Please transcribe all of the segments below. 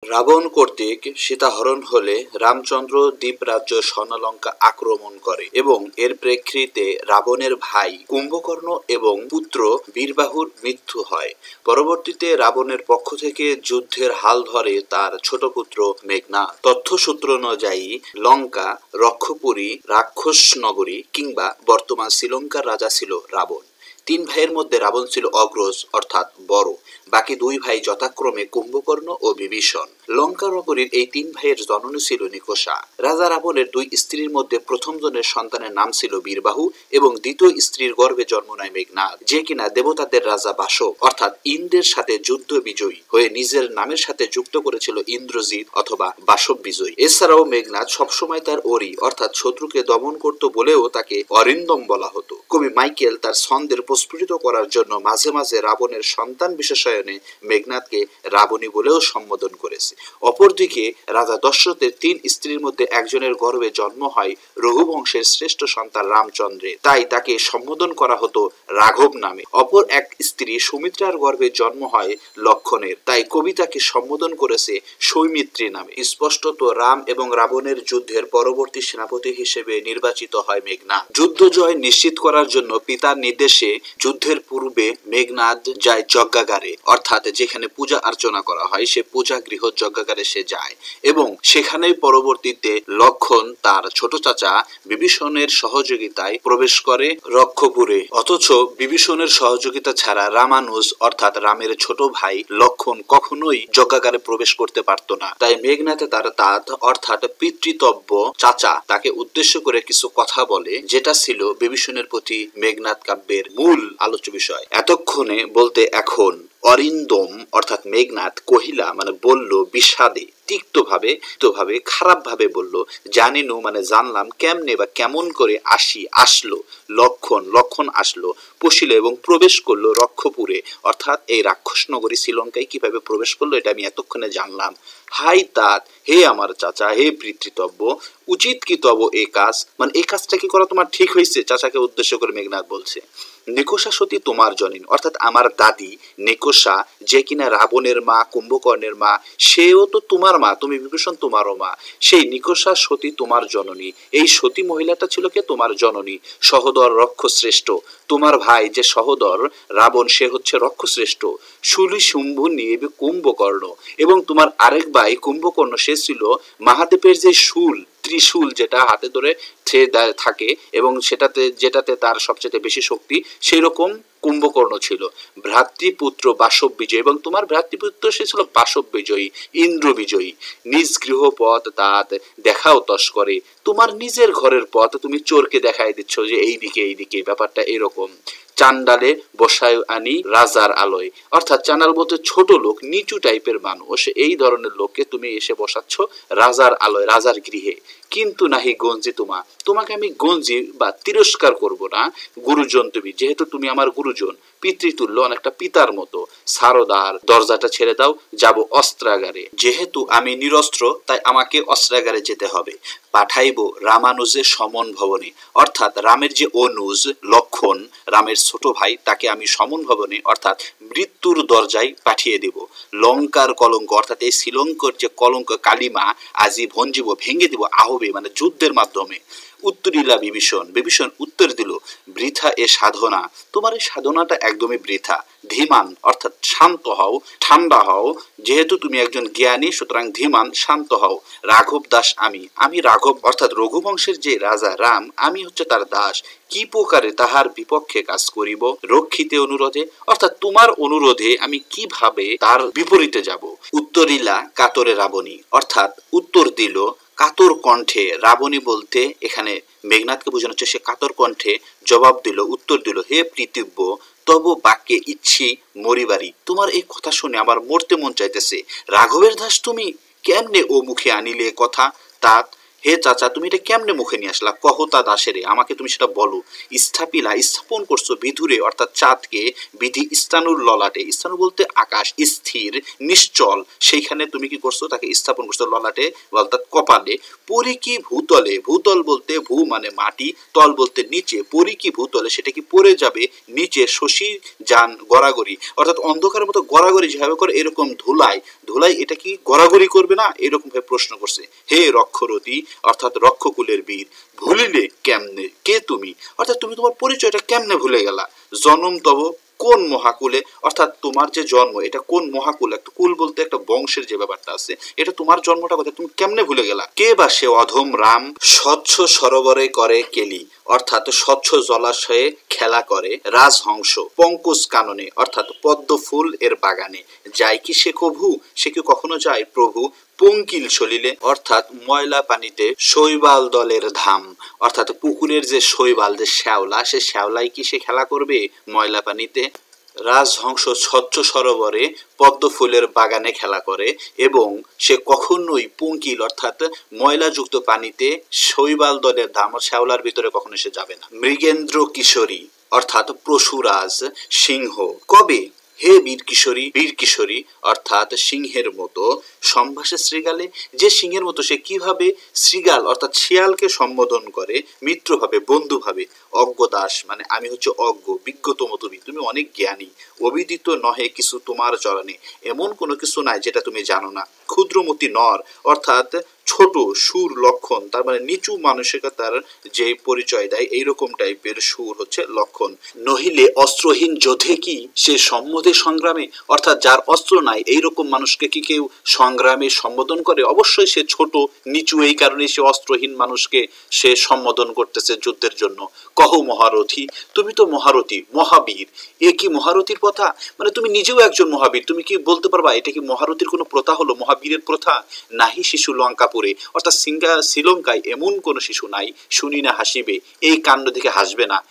রাবণ কর্তৃক সীতাহরণ হলে রামচন্দ্র দ্বীপরাজ্য স্বর্ণলঙ্কা আক্রমণ করে এবং এর প্রেক্ষিতে রাবণের ভাই কুম্ভকর্ণ এবং পুত্র বীরবাহুর মৃত্যু হয়। পরবর্তীতে রাবণের পক্ষ থেকে যুদ্ধের হাল ধরে তার ছোট পুত্র মেঘনাদ। তথ্যসূত্র অনুযায়ী লঙ্কা, রক্ষপুরী, রাক্ষস নগরী কিংবা বর্তমান শ্রীলঙ্কার রাজা ছিল রাবণ। তিন ভাইয়ের মধ্যে রাবণ ছিল অগ্রজ অর্থাৎ বড়, বাকি দুই ভাই যথাক্রমে কুম্ভকর্ণ ও বিভীষণ। লঙ্কা নগরীর এই তিন ভাইয়ের জননী ছিল নিকষা। রাজা রাবণের দুই স্ত্রীর মধ্যে প্রথম জনের সন্তানের নাম ছিল বীরবাহু এবং দ্বিতীয় স্ত্রীর গর্ভে জন্ম নেয় মেঘনাদ, যে কিনা দেবতাদের রাজা বাসব অর্থাৎ ইন্দ্রের সাথে যুদ্ধ বিজয়ী হয়ে নিজের নামের সাথে যুক্ত করেছিল ইন্দ্রজিৎ অথবা বাসব বিজয়ী। এছাড়াও মেঘনাদ সবসময় তার অরি অর্থাৎ শত্রুকে দমন করত বলেও তাকে অরিন্দম বলা হতো। কবি মাইকেল তার ছন্দের প্রস্ফুটিত করার জন্য মাঝে মাঝে রাবণের সন্তান বিশেষণে মেঘনাদকে রাবণী বলেও সম্বোধন করেছে। অপরদিকে রাজা দশরথের তিন স্ত্রীর মধ্যে একজনের গর্ভে জন্ম হয় রঘুবংশের শ্রেষ্ঠ সন্তান রামচন্দ্রের, তাই তাকে সম্বোধন করা হতো রাঘব নামে। অপর এক স্ত্রী সুমিত্রার গর্ভে জন্ম হয় লক্ষণের, তাই কবি তাকে সম্বোধন করেছে সৌমিত্রী নামে। স্পষ্টত রাম এবং রাবণের যুদ্ধের পরবর্তী সেনাপতি হিসেবে নির্বাচিত হয় মেঘনাদ। যুদ্ধ জয় নিশ্চিত করার জন্য পিতার নির্দেশে যুদ্ধের পূর্বে মেঘনাদ যায় যজ্ঞাগারে অর্থাৎ যেখানে পূজা অর্চনা করা হয় সে পূজা গৃহ যজ্ঞাগারে সে যায় এবং সেখানেই পরবর্তীতে লক্ষণ তার ছোট চাচা বিভীষণের সহযোগিতায় প্রবেশ করে রক্ষপুরে। অথচ বিভীষণের সহযোগিতা ছাড়া রামানুজ অর্থাৎ রামের ছোট ভাই লক্ষণ কখনোই যজ্ঞাগারে প্রবেশ করতে পারত না। তাই মেঘনাদে তার তাত অর্থাৎ পিতৃতব্য চাচা তাকে উদ্দেশ্য করে কিছু কথা বলে, যেটা ছিল বিভীষণের প্রতি মেঘনাদ কাব্যের মূল আলোচ্য বিষয়। এতক্ষণে বলতে এখন অরিন্দম অর্থাৎ মেঘনাদ কহিলা মানে বলল বিষাদে, তিক্তভাবে খারাপ ভাবে বলল, জানিনু মানে জানলাম, কেমনে বা কেমন করে আসলো লক্ষণ আসলো, পশিল এবং প্রবেশ করলো রক্ষপুরে অর্থাৎ এই রাক্ষস নগরী শ্রীলঙ্কায় কিভাবে প্রবেশ করলো এটা আমি এতক্ষণে জানলাম। হাই তাত, হে আমার চাচা, হে পিতৃতব্য, উচিত কি তব এ কাজ, মানে এই কাজটা কি করা তোমার ঠিক হয়েছে? চাচাকে উদ্দেশ্য করে মেঘনাদ বলছে। নিকষা সতী তোমার জননী অর্থাৎ আমার দাদি নিকষা, যে কিনা রাবণের মা, কুম্ভকর্ণের মা, সেও তো তোমার মা, তুমি বিভীষণ তোমারও মা। সেই নিকষা সতী তোমার জননী, এই সতী মহিলাটা ছিল কে? তোমার জননী। সহোদর রক্ষশ্রেষ্ঠ, তোমার ভাই যে সহোদর রাবণ সে হচ্ছে রক্ষশ্রেষ্ঠ। শুলি শুম্ভু নিয়ে কুম্ভকর্ণ, এবং তোমার আরেক ভাই কুম্ভকর্ণ সে ছিল মহাদেবের যে শুল ত্রিশূল যেটা হাতে ধরে থাকে এবং যেটাতে তার সবচেয়ে বেশি শক্তি, সেই রকম কুম্ভকর্ণ ছিল। ভ্রাতৃপুত্র বাসব বিজয়ী, এবং তোমার ভ্রাতৃপুত্র সে ছিল বাসব বিজয়ী, ইন্দ্র বিজয়ী। নিজ গৃহ পথ তাত দেখাও তস করে, তোমার নিজের ঘরের পথ তুমি চোরকে দেখাই দিচ্ছ যে এইদিকে, ব্যাপারটা এরকম। চান্ডালে বসায় আনি রাজার আলোয়, অর্থাৎ চান্ডাল বলতে ছোট লোক, নিচু টাইপের মানুষ, এই ধরনের লোককে তুমি এসে বসাচ্ছ রাজার আলোয়, রাজার গৃহে। কিন্তু নাহি গঞ্জি তোমাকে আমি গঞ্জি বা তিরস্কার করব না, গুরুজন তুমি, যেহেতু তুমি আমার গুরুজন, পিতৃতুল্য, অনেকটা পিতার মতো। সারদার দরজাটা ছেড়ে দাও, যাব অস্ত্রাগারে। যেহেতু আমি নিরস্ত্র তাই আমাকে অস্ত্রাগারে যেতে হবে। পাঠাইব রামানুজের সমন ভবনে, অর্থাৎ রামের যে অনুজ লক্ষণ, রামের ছোট ভাই, তাকে আমি সমন ভবনে অর্থাৎ মৃত্যুর দরজায় পাঠিয়ে দেব। লঙ্কার কলঙ্ক অর্থাৎ এই শ্রীলঙ্কার যে কলঙ্ক কালিমা আজি ভঞ্জিব, ভেঙে দিব আহবে মানে যুদ্ধের মাধ্যমে। উত্তরিলা বিভীষণ উত্তর দিল, বৃথা এ সাধনা, তোমার এই সাধনাটা একদমই বৃথা। ধীমান অর্থাৎ শান্ত হও, ঠান্ডা হও, যেহেতু তুমি একজন জ্ঞানী সুতরাং ধীমান শান্ত হও। রাঘব দাস আমি রাঘব অর্থাৎ রঘুবংশের যে রাজা রাম, আমি হচ্ছে তার দাস। কি প্রকারে তাহার বিপক্ষে কাজ করিব, রক্ষিতে অনুরোধে, অর্থাৎ তোমার অনুরোধে আমি কিভাবে তার বিপরীতে যাব। উত্তরিলা কাতরে রাবণী, অর্থাৎ উত্তর দিল কাতর কণ্ঠে। রাবণী বলতে এখানে মেঘনাদকে বোঝানো হচ্ছে সে কাতর কণ্ঠে জবাব দিল, উত্তর দিল, হে পৃথিব্য, তব বাক্যে ইচ্ছি মরিবারি, তোমার এই কথা শুনে আমার মরতে মন চাইতেছে। রাঘবের দাস তুমি, কেমনে ও মুখে আনিলে কথা? তাত হে চাচা, তুমি এটা কেমনে মুখে নিয়ে আসলা? কহতা দাসেরে, আমাকে তুমি সেটা বলো। স্থাপিলা, স্থাপন করছো বিধুরে অর্থাৎ চাঁদকে, বিধি স্থানুর ললাটে, স্থানু বলতে আকাশ, স্থির নিশ্চল, সেইখানে তুমি কি করছো? তাকে স্থাপন করছো ললাটে অর্থাৎ কপালে। পরিকি ভূতলে, ভূতল বলতে ভূ মানে মাটি, তল বলতে নিচে, পরিকি ভূতলে, সেটা কি পড়ে যাবে নিচে, শশী যান গড়াগড়ি অর্থাৎ অন্ধকারের মতো গড়াগড়ি যেভাবে করে এরকম ধুলাই, ধুলাই এটা কি গড়াগড়ি করবে না? এরকম ভাবে প্রশ্ন করছে। হে রক্ষরতি অর্থাৎ রক্ষকুলের বীর, ভুলিলে কেমনে, কে তুমি? অর্থাৎ তুমি তোমার পরিচয়টা কেমনে ভুলে গেলা? জনম তব কোন মহাকুলে, অর্থাৎ তোমার যে জন্ম এটা কোন মহাকুল, একটা কুল বলতে একটা বংশের যে ব্যাপারটা আছে, এটা তোমার জন্মটা কথা তুমি কেমনে ভুলে গেলা? কে বা সে অধম রাম, স্বচ্ছ সরোবরে করে কেলি অর্থাৎ স্বচ্ছ জলাশয়ে খেলা করে, রাজহংস পঙ্কজ কাননে অর্থাৎ পদ্ম ফুল এর বাগানে, যায় কি সে কভু, সে কি কখনো যায় প্রভু? পঙ্কিল সলিলে অর্থাৎ ময়লা পানিতে, শৈবাল দলের ধাম অর্থাৎ পুকুরের যে শৈবাল, যে শ্যাওলা, সে শ্যাওলাই কি সে খেলা করবে ময়লা পানিতে? রাজহংস স্বচ্ছ সরোবরে পদ্ম ফুলের বাগানে খেলা করে এবং সে কখনোই পঙ্কিল অর্থাৎ ময়লাযুক্ত পানিতে শৈবাল দলের ধাম শ্যাওলার ভিতরে কখনো সে যাবে না। মৃগেন্দ্র কিশোরী অর্থাৎ পশুরাজ সিংহ, কবে হে বীর কিশোরী, বীর কিশোরী অর্থাৎ সিংহের মতো, সম্ভাষে শ্রীগালে, যে সিংহের মতো সে কিভাবে শ্রীগাল অর্থাৎ শিয়ালকে সম্বোধন করে, মিত্র ভাবে, বন্ধু ভাবে। অজ্ঞদাস মানে আমি হচ্ছে অজ্ঞ, বিজ্ঞতম তুমি অনেক জ্ঞানী। অবিদিত নহে কিছু তোমার চরণে, এমন কোনো কিছু নাই যেটা তুমি জানো না। ক্ষুদ্রমতি নর অর্থাৎ ছোট, সুর লক্ষণ, তার মানে নিচু মানসিকতার যে পরিচয় দেয় এইরকম টাইপের সুর হচ্ছে লক্ষণ। নহিলে অস্ত্রহীন যোধে কি সে সম্মদে সংগ্রামে, অর্থাৎ যার অস্ত্র নাই এইরকম মানুষকে কি কেউ সংগ্রামে সম্বোধন করে? অবশ্যই সে ছোট নিচু, এই কারণে সে অস্ত্রহীন মানুষকে সে সম্বোধন করতেছে যুদ্ধের জন্য। কহ মহারথী, তুমি তো মহারথী, মহাবীর, এ কি মহারথীর কথা? মানে তুমি নিজেও একজন মহাবীর, তুমি কি বলতে পারবা এটা কি মহারথীর কোনো প্রথা হলো, মহাবীরের প্রথা? নাহি শিশু লঙ্কাপুরে অর্থাৎ শ্রীলঙ্কায় এমন কোন শিশু নাই, শুনি না হাসিবে, এই কাণ্ড দেখে হাসবে না।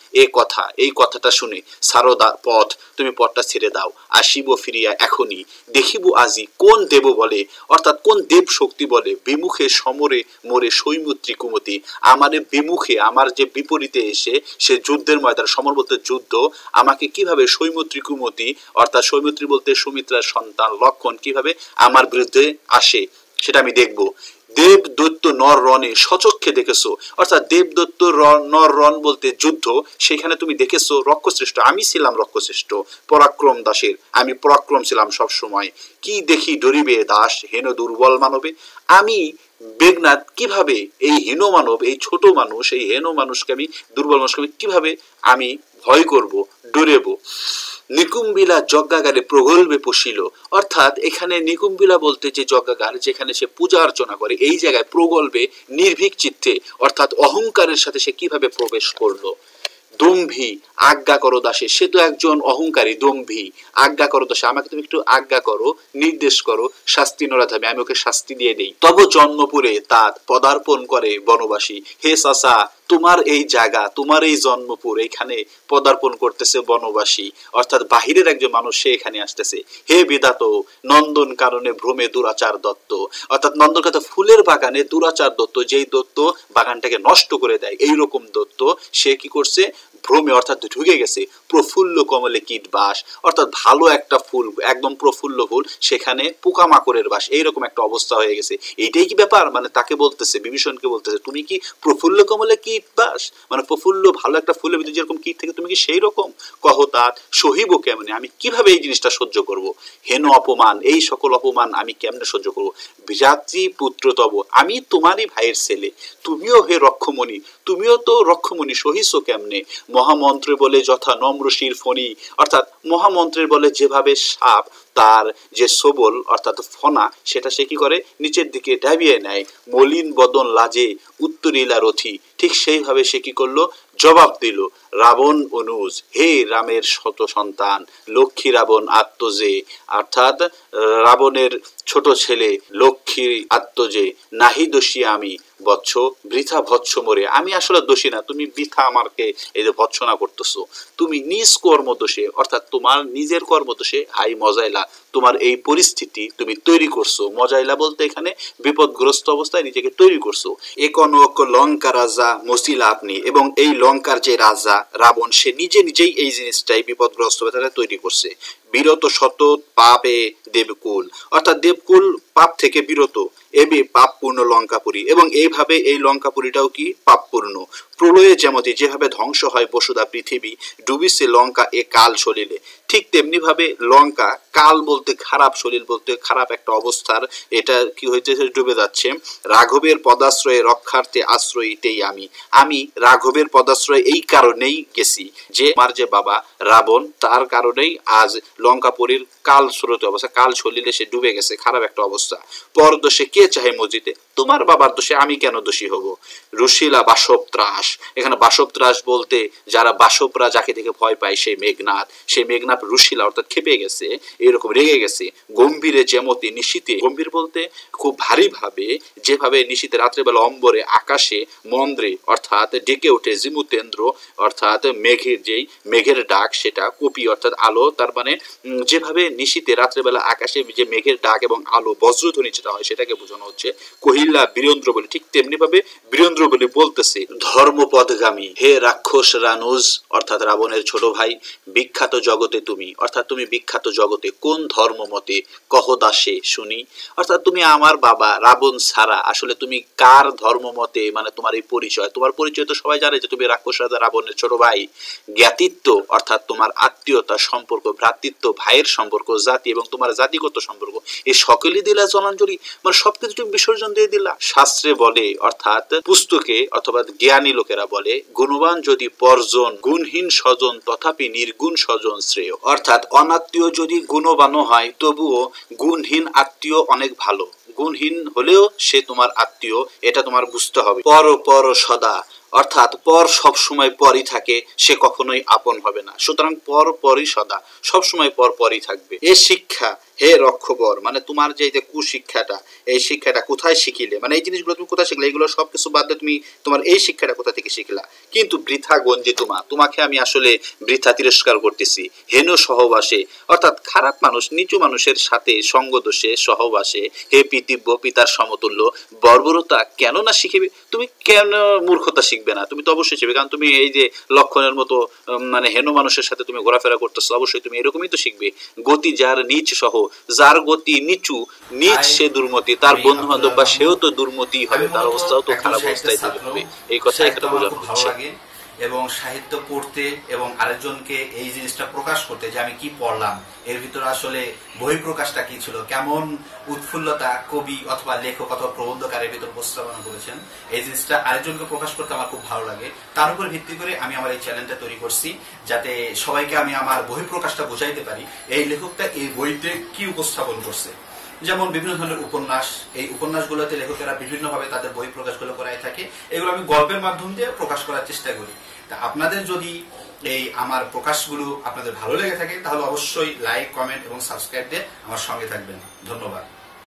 এই কথাটা শুনে সারো পথ, তুমি পথটা ছেড়ে দাও। আসিব ফিরিয়া এখনই, দেখিব আজি কোন দেব বলে অর্থাৎ কোন দেব শক্তি বলে, বিমুখে সমরে মোরে সৈমুত্রী কুমতি, আমারে বিমুখে আমার যে বিপরীতে এসে সে যুদ্ধের ময়দান, সমর বলতে যুদ্ধ, আমাকে কিভাবে সৈমুত্রী কুমতি অর্থাৎ সৈমুত্রী বলতে সুমিত্রার সন্তান লক্ষণ কিভাবে আমার বিরুদ্ধে আসে সেটা আমি দেখব। দেব দৈত্য নর রণে সচক্ষে দেখেছো অর্থাৎ দেব দৈত্য নর রণ বলতে যুদ্ধ, সেখানে তুমি দেখেছো রক্ষশ্রেষ্ঠ, আমি ছিলাম রক্ষশ্রেষ্ঠ, পরাক্রম দাসের আমি পরাক্রম ছিলাম সব সময়। কি দেখি ডরিবে দাস হেন দুর্বল মানবে, আমি বেগনাথ কিভাবে এই হীন মানব, এই ছোট মানুষ, এই হেন মানুষকে আমি, দুর্বল মানুষকে আমি কিভাবে আমি ভয় করব, ডরেব। নিকুম্বিলা যজ্ঞাগারে প্রগল্ভে পশিল অর্থাৎ এখানে নিকুম্বিলা বলতে যে যজ্ঞাগার যেখানে সে পূজা অর্চনা করে, এই জায়গায় প্রগল্ভে নির্ভীক চিত্তে অর্থাৎ অহংকারের সাথে সে কিভাবে প্রবেশ করলো। দম্ভী আজ্ঞা করো দাসে, সে তো একজন অহংকারী, দম্ভী, আজ্ঞা করো দাসে, আমাকে তুমি একটু আজ্ঞা করো, নির্দেশ করো, শাস্তি নরাধামে আমি ওকে শাস্তি দিয়ে দেই। তব জন্মপুরে তার পদার্পণ করে বনবাসী, হে চাচা তোমার এই জায়গা, তোমার এই জন্মপুর, এখানে পদার্পণ করতেছে বনবাসী অর্থাৎ বাহিরের একজন মানুষ সে এখানে আসতেছে। হে বিধাত নন্দন কারণে ভ্রমে দুরাচার দত্ত অর্থাৎ নন্দন কারণে ফুলের বাগানে দুরাচার দত্ত, যেই দত্ত বাগানটাকে নষ্ট করে দেয় এইরকম দত্ত সে কি করছে, ভ্রমে অর্থাৎ ঢুকে গেছে। প্রফুল্ল কমলে কীট বাস অর্থাৎ ভালো একটা ফুল, একদম প্রফুল্ল ফুল, সেখানে পোকামাকড়ের বাস, এইরকম একটা অবস্থা হয়ে গেছে। এইটাই কি ব্যাপার? মানে তাকে বলতেছে, বিভীষণকে বলতেছে তুমি কি প্রফুল্ল কমলে কীট বাস, মানে প্রফুল্ল ভালো একটা ফুলের ভিতরে যেরকম কীট থেকে তুমি কি সেই রকম? কহ তার সহিব কেমনে, আমি কিভাবে এই জিনিসটা সহ্য করব? হেন অপমান, এই সকল অপমান আমি কেমনে সহ্য করব? বিজাত্রী পুত্র তব, আমি তোমারই ভাইয়ের ছেলে, তুমিও হে রক্ষমণি, তুমিও তো রক্ষমণি, সহিস কেমনে? মহামন্ত্রে বলে যথা নম্রশির ফণি অর্থাৎ মহামন্ত্রের বলে যেভাবে সাপ তার যে সবল অর্থাৎ ফনা সেটা সে কি করে নিচের দিকে ডাবিয়ে নেয়, মলিন বদন লাজে উত্তরিলা রথি, ঠিক সেইভাবে সে কি করলো, জবাব দিল। রাবণ অনুজ, হে রামের শত সন্তান, লক্ষ্মী রাবণ আত্মজে অর্থাৎ রাবণের ছোট ছেলে লক্ষ্মী আত্মজে, নাহি দোষী আমি বৎস বৃথা ভৎস মরে, আমি আসলে দোষী না, তুমি বৃথা আমাকে এই যে ভৎসনা করতেছো, তুমি নিজ কর্ম দোষে অর্থাৎ তোমার নিজের কর্ম দোষে হাই মজাইলা তোমার এই পরিস্থিতি তুমি তৈরি করছো। মজাইলা বলতে এখানে বিপদগ্রস্ত অবস্থায় নিজেকে তৈরি করছো। একনক লঙ্কা রাজা মসিলা আপনি, এবং এই লঙ্কার যে রাজা রাবণ সে নিজেই এই জিনিসটাই বিপদগ্রস্ত তৈরি করছে। বিরত শত পাপে দেবকুল, অর্থাৎ দেবকুল পাপ থেকে বিরত, এবি পাপপূর্ণ লঙ্কাপুরী, এবং এইভাবে এই লঙ্কাপুরীটাও কি পাপপূর্ণ। প্রলয়ে যেমতি যেভাবে ধ্বংস হয় বসুধা পৃথিবী, ডুবিছে লঙ্কা এ কাল সলিলে, ঠিক তেমনি ভাবে লঙ্কা কাল বলতে খারাপ, সলিল বলতে খারাপ একটা অবস্থার, এটা কি হইতেছে ডুবে যাচ্ছে। রাঘবের পদাশ্রয়ে রক্ষার্থে আশ্রয়ীতেই আমি রাঘবের পদাশ্রয়ে এই কারণেই গেছি যে আমার যে বাবা রাবণ তার কারণেই আজ লঙ্কাপুরীর কাল স্রোত অবস্থা, কাল সলিলে সে ডুবে গেছে, খারাপ একটা অবস্থা। পর দোষে কে চাহে মজিতে, তোমার বাবার দোষে আমি কেন দোষী হব। রুশিলা বাসব ত্রাস, এখানে বাসব ত্রাস বলতে যারা বাসবরা যাকে দেখে ভয় পায় সেই মেঘনাথ রুশিলা অর্থাৎ খেপে গেছে, এরকম রেগে গেছে। গম্ভীরে যেমতি নিশীতে, গম্ভীর বলতে খুব ভারী ভাবে, যেভাবে নিশীতে রাত্রেবেলা অম্বরে আকাশে মন্দ্রে অর্থাৎ ডেকে ওঠে জিমুতেন্দ্র অর্থাৎ মেঘের ডাক, সেটা কপি অর্থাৎ আলো, তার মানে যেভাবে নিশীতে রাত্রেবেলা আকাশে যে মেঘের ডাক এবং আলো বজ্রধ্বনি যেটা হয় সেটাকে বোঝানো হচ্ছে। কহিল্লা বীরেন্দ্র বলে, ঠিক তেমনি ভাবে বীরেন্দ্র বলে বলতেছে ধর্মপদগামী, হে রাক্ষস রানুজ অর্থাৎ রাবণের ছোট ভাই, বিখ্যাত জগতে তুমি, অর্থাৎ তুমি বিখ্যাত জগতে কোন ধর্ম মতে কহ দাসে শুনি, অর্থাৎ তুমি আমার বাবা রাবণ ছাড়া আসলে তুমি কার ধর্ম মতে, মানে তোমার এই পরিচয়, তোমার পরিচয় তো সবাই জানে যে তুমি রাক্ষস রাজা রাবণের ছোট ভাই। জ্ঞাতিত্ব অর্থাৎ তোমার আত্মীয়তা সম্পর্ক, ভ্রাতৃত্ব, ভাইয়ের সম্পর্ক, জাতি এবং তোমার জাতিগত সম্পর্ক, এই সকলই দিলা জলাঞ্জলি, মানে সবকিছু তুমি বিসর্জন দিয়ে দিলা। শাস্ত্রে বলে অর্থাৎ পুস্তকে অথবা জ্ঞানী লোকেরা বলে, গুণবান যদি পরজন, গুণহীন স্বজন তথাপি নির্গুণ স্বজন শ্রেয়, অর্থাৎ অনাত্মীয় যদি গুণবানও হয় তবুও গুণহীন আত্মীয় অনেক ভালো, গুণহীন হলেও সে তোমার আত্মীয়, এটা তোমার বুঝতে হবে। পর সদা অর্থাৎ পর সব সময় পরই থাকে, সে কখনোই আপন হবে না, সুতরাং পরই সদা সবসময় পরই থাকবে। এ শিক্ষা হে রক্ষবর, মানে তোমার যে কুশিক্ষাটা, এই শিক্ষাটা কোথায় শিখিলে, মানে এই জিনিসগুলো তুমি কোথায় শিখলে, এগুলো সবকিছু বাদ দিয়ে তুমি তোমার এই শিক্ষাটা কোথা থেকে শিখলা। কিন্তু বৃথা গঞ্জি তোমাকে আমি আসলে বৃথা তিরস্কার করতেছি। হেন সহবাসে অর্থাৎ খারাপ মানুষ নিচু মানুষের সাথে সঙ্গ দোষে সহবাসে, হে পিতৃব্য পিতার সমতুল্য বর্বরতা কেন না শিখিবে, তুমি কেন মূর্খতা শিখবে না, তুমি তো অবশ্যই শিখবে, কারণ তুমি এই যে লক্ষণের মতো মানে হেন মানুষের সাথে তুমি ঘোরাফেরা করতেছো, অবশ্যই তুমি এরকমই তো শিখবে। গতি যার নিচ সহ, যার গতি নিচু নিচ সে দুর্মতি, তার বন্ধু বান্ধব বা সেও তো দুর্মতি হবে, তার অবস্থাও তো খারাপ অবস্থায় থাকবে, এই কথাই একটা বোঝানো হচ্ছে। এবং সাহিত্য পড়তে এবং আরেকজনকে এই জিনিসটা প্রকাশ করতে যে আমি কি পড়লাম, এর ভিতরে আসলে বহিঃপ্রকাশটা কি ছিল, কেমন উৎফুল্লতা কবি অথবা লেখক অথবা প্রবন্ধকারের ভিতর উপস্থাপনা করেছেন, এই জিনিসটা আরেকজনকে প্রকাশ করতে আমার খুব ভালো লাগে। তার উপর ভিত্তি করে আমি আমার এই চ্যানেলটা তৈরি করছি, যাতে সবাইকে আমি আমার বহিঃপ্রকাশটা বোঝাইতে পারি এই লেখকটা এই বইতে কি উপস্থাপন করছে। যেমন বিভিন্ন ধরনের উপন্যাস, এই উপন্যাসগুলোতে লেখকেরা বিভিন্নভাবে তাদের বই প্রকাশগুলো করাই থাকে, এগুলো আমি গল্পের মাধ্যম দিয়ে প্রকাশ করার চেষ্টা করি। তা আপনাদের যদি এই আমার প্রকাশগুলো আপনাদের ভালো লেগে থাকে তাহলে অবশ্যই লাইক, কমেন্ট এবং সাবস্ক্রাইব দিয়ে আমার সঙ্গে থাকবেন। ধন্যবাদ।